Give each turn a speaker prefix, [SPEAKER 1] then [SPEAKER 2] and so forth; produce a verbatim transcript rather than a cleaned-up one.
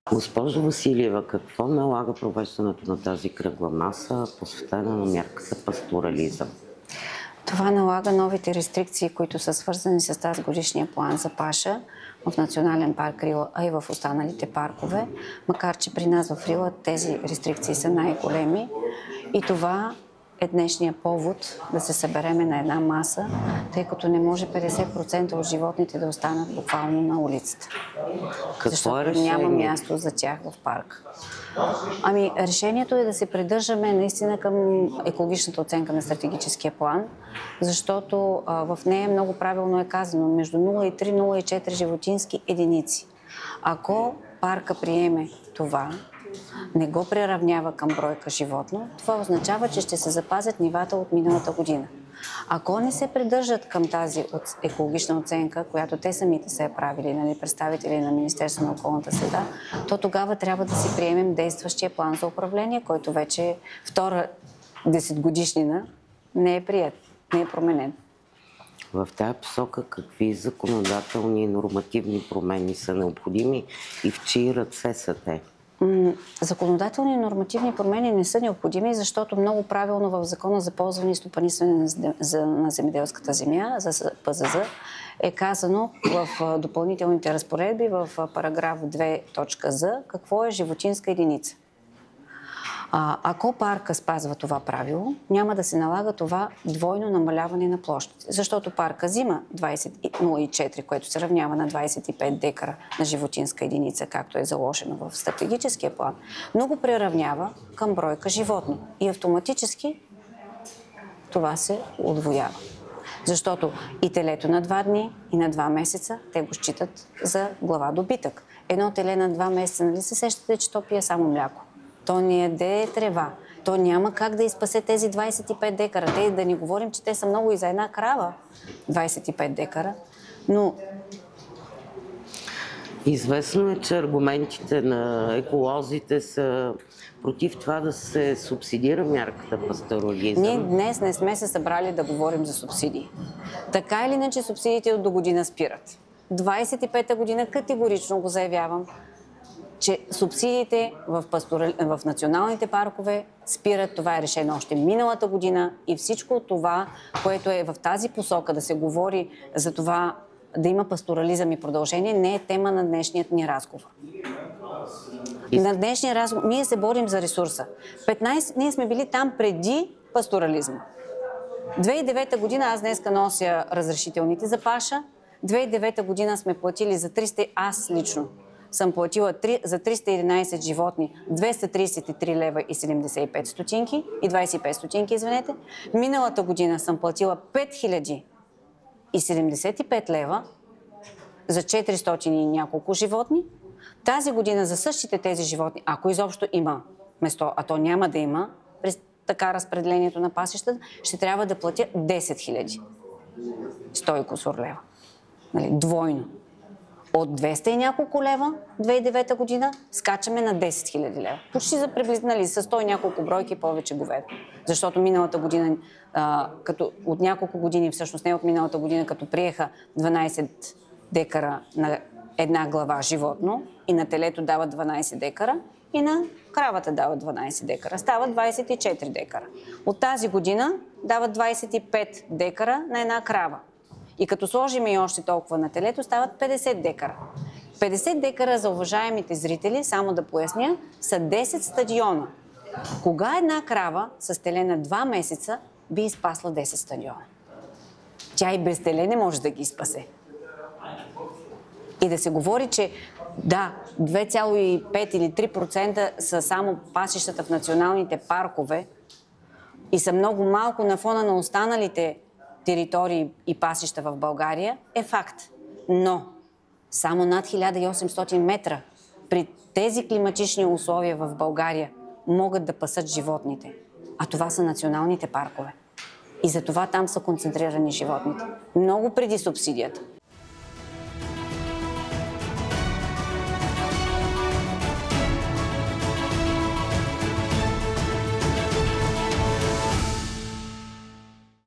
[SPEAKER 1] Госпожо Василева, какво налага провеждането на тази кръгла маса, посветена на мярката пасторализъм?
[SPEAKER 2] Това налага новите рестрикции, които са свързани с тази годишния план за паша в Национален парк Рила, а и в останалите паркове, макар че при нас в Рила тези рестрикции са най-големи. И това е днешния повод да се събереме на една маса, тъй като не може петдесет процента от животните да останат буквално на улицата.
[SPEAKER 1] Какво
[SPEAKER 2] Защото
[SPEAKER 1] е решение?
[SPEAKER 2] няма място за тях в парк. Ами, решението е да се придържаме наистина към екологичната оценка на стратегическия план, защото а, в нея много правилно е казано между нула и три - нула и четири животински единици. Ако парка приеме това, не го приравнява към бройка животно, това означава, че ще се запазят нивата от миналата година. Ако не се придържат към тази екологична оценка, която те самите са я правили, нали, представители на Министерството на околната среда, то тогава трябва да си приемем действащия план за управление, който вече втора десетгодишнина не е прият, не е променен.
[SPEAKER 1] В тази посока какви законодателни и нормативни промени са необходими и в чии ръце са те?
[SPEAKER 2] Законодателни и нормативни промени не са необходими, защото много правилно в Закона за ползване и стопанисване на земеделската земя, за П З З, е казано в допълнителните разпоредби в параграф две точка З какво е животинска единица. А, ако парка спазва това правило, няма да се налага това двойно намаляване на площите. Защото парка взима двайсет нула и четири, което се равнява на двайсет и пет декара на животинска единица, както е заложено в стратегическия план, но го приравнява към бройка животни. И автоматически това се удвоява. Защото и телето на два дни, и на два месеца, те го считат за глава добитък. Едно теле на два месеца, нали се сещате, че то пие само мляко? То не яде трева. То няма как да изпасе тези двайсет и пет декара. Те да ни говорим, че те са много и за една крава. двайсет и пет декара. Но...
[SPEAKER 1] Известно е, че аргументите на еколозите са против това да се субсидира мярката пасторализъм.
[SPEAKER 2] Ние днес не сме се събрали да говорим за субсидии. Така или иначе субсидиите от до година спират. двайсет и пета година категорично го заявявам, че субсидиите в, пастора... в националните паркове спират. Това е решено още миналата година и всичко това, което е в тази посока да се говори за това да има пасторализъм и продължение, не е тема на днешният ни разговор. И... На днешния разговор ние се борим за ресурса. петнайсет Ние сме били там преди пасторализма. две хиляди и девета година аз днеска нося разрешителните за паша. две хиляди и девета година сме платили за триста, аз лично съм платила за триста и единайсет животни двеста трийсет и три лева и седемдесет и пет стотинки и двайсет и пет стотинки, извинете. Миналата година съм платила пет хиляди и седемдесет и пет лева за четиристотин и няколко животни. Тази година за същите тези животни, ако изобщо има место, а то няма да има, при така разпределението на пасищата, ще трябва да платя десет хиляди сто и кусур лева. Нали, двойно. От двеста и няколко лева, две хиляди и девета година, скачаме на десет хиляди лева. Почти за приблизително с сто и няколко бройки повече говедо. Защото миналата година, а, като от няколко години, всъщност не от миналата година, като приеха дванайсет декара на една глава животно и на телето дават дванайсет декара и на кравата дават дванайсет декара. Стават двайсет и четири декара. От тази година дават двайсет и пет декара на една крава. И като сложим и още толкова на телето, стават петдесет декара. петдесет декара за уважаемите зрители, само да поясня, са десет стадиона. Кога една крава с теле на два месеца би изпасла десет стадиона? Тя и без теле не може да ги изпасе. И да се говори, че да, две цяло и пет или три процента са само пасищата в националните паркове и са много малко на фона на останалите територии и пасища в България, е факт. Но само над хиляда и осемстотин метра при тези климатични условия в България могат да пасат животните. А това са националните паркове. И затова там са концентрирани животните. Много преди субсидията.